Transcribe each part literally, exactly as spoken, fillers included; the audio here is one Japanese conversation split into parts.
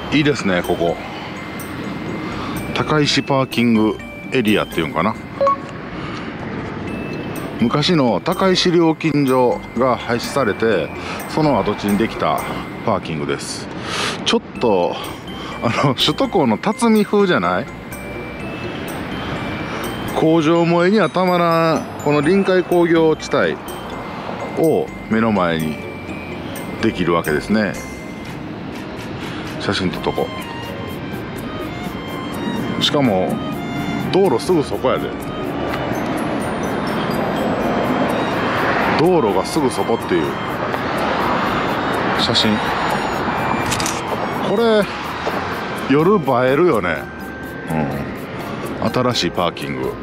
いいですね。ここ高石パーキングエリアっていうんかな。昔の高石料金所が廃止されて、その跡地にできたパーキングです。ちょっとあの首都高の辰巳風じゃない？工場萌えにはたまらんこの臨海工業地帯を目の前にできるわけですね。写真撮っとこう。しかも道路すぐそこやで。道路がすぐそこっていう写真。これ夜映えるよね。うん、新しいパーキング。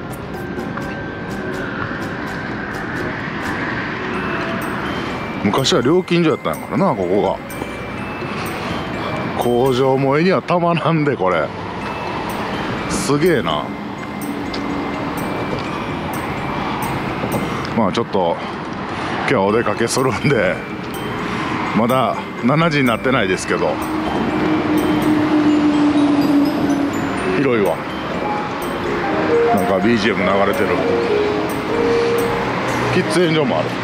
昔は料金所やったんやからな、ここが。工場萌えにはたまらんで、これすげえな。まあちょっと今日はお出かけするんで、まだしちじになってないですけど、広いわ。なんか ビージーエム 流れてる。喫煙所もある。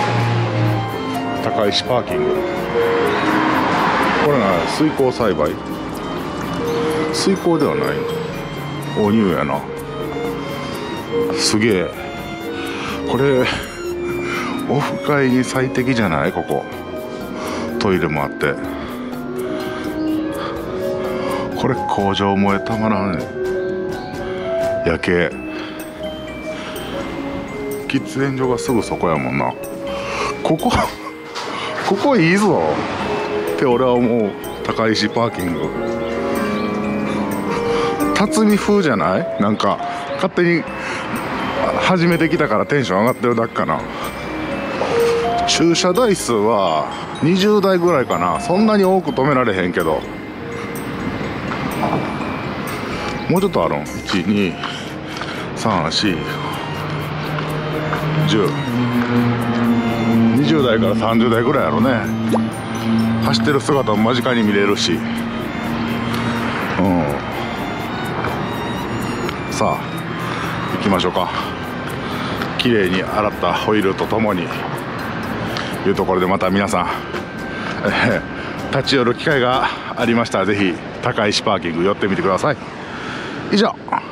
高石パーキング。これな、水耕栽培？水耕ではない。お乳やな。すげえ。これオフ会に最適じゃない？ここトイレもあって。これ工場萌えたまらんね。夜景。喫煙所がすぐそこやもんな。ここここいいぞって俺は思う。高石パーキング辰巳風じゃない？なんか勝手に初めて来たからテンション上がってるだけかな。駐車台数はにじゅうだいぐらいかな。そんなに多く止められへんけど、もうちょっとあるん。いち、に、さん、よん、じゅう、にじゅうだいからさんじゅうだいぐらいやろね。走ってる姿も間近に見れるし、うん、さあ行きましょうか。綺麗に洗ったホイールとともにいうところで、また皆さん、えー、立ち寄る機会がありましたら、ぜひ高石パーキング寄ってみてください。以上。